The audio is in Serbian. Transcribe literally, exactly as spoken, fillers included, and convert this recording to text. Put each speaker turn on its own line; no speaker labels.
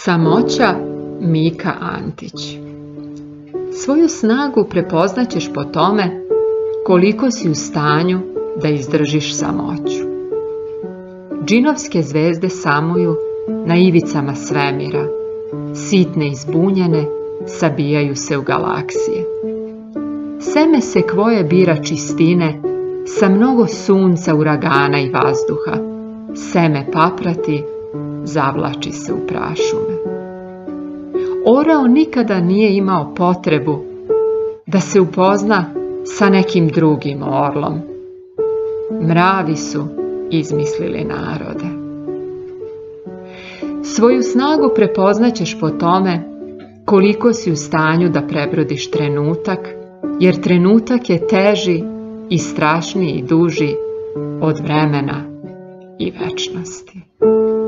Samoća Mika Antić. Svoju snagu prepoznaćeš po tome koliko si u stanju da izdržiš samoću. Džinovske zvezde samuju na ivicama svemira, sitne i zbunjene sabijaju se u galaksije. Seme sekvoje bira čistine sa mnogo sunca, uragana i vazduha. Seme paprati zavlači se u prašume. Orao nikada nije imao potrebu da se upozna sa nekim drugim orlom. Mravi su izmislili narode. Svoju snagu prepoznaćeš po tome koliko si u stanju da prebrodiš trenutak, jer trenutak je teži i strašniji i duži od vremena i večnosti.